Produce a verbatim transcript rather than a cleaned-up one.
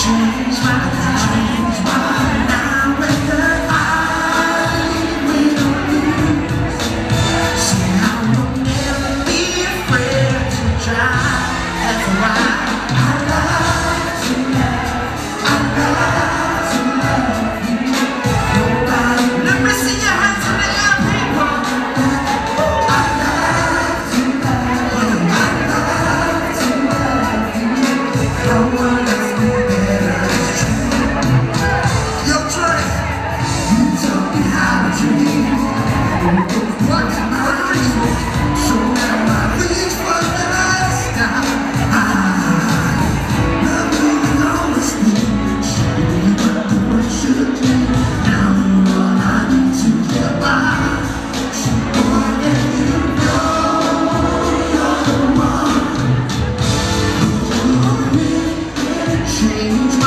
Change my life, change my life. Now with the I will lose. See, I will never be afraid to try. That's why I love to love, I love to love you. Nobody, let me see your hands in the air, people. I love to love you, I love to love you. No one else will better. Yo, Trey, you taught me how to dream. What am I reaching? So now I reach for the last time. I love you with all the speech. You got the work should do. Now you all I need to get by. So boy, let you know you're the one who will really change.